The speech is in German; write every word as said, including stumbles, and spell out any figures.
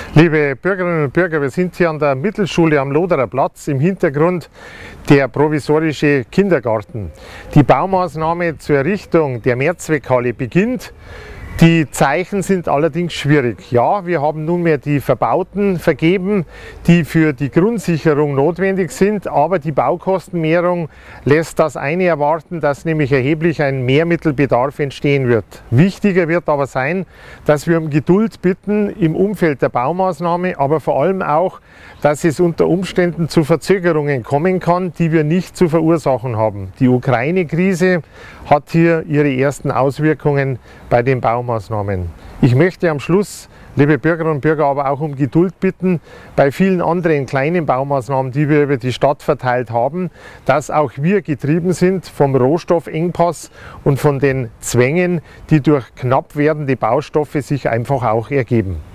Liebe Bürgerinnen und Bürger, wir sind hier an der Mittelschule am Loderer Platz, im Hintergrund der provisorische Kindergarten. Die Baumaßnahme zur Errichtung der Mehrzweckhalle beginnt. Die Zeichen sind allerdings schwierig. Ja, wir haben nunmehr die Verbauten vergeben, die für die Grundsicherung notwendig sind, aber die Baukostenmehrung lässt das eine erwarten, dass nämlich erheblich ein Mehrmittelbedarf entstehen wird. Wichtiger wird aber sein, dass wir um Geduld bitten im Umfeld der Baumaßnahme, aber vor allem auch, dass es unter Umständen zu Verzögerungen kommen kann, die wir nicht zu verursachen haben. Die Ukraine-Krise hat hier ihre ersten Auswirkungen bei den Baumaßnahmen. Ich möchte am Schluss, liebe Bürgerinnen und Bürger, aber auch um Geduld bitten bei vielen anderen kleinen Baumaßnahmen, die wir über die Stadt verteilt haben, dass auch wir getrieben sind vom Rohstoffengpass und von den Zwängen, die durch knapp werdende Baustoffe sich einfach auch ergeben.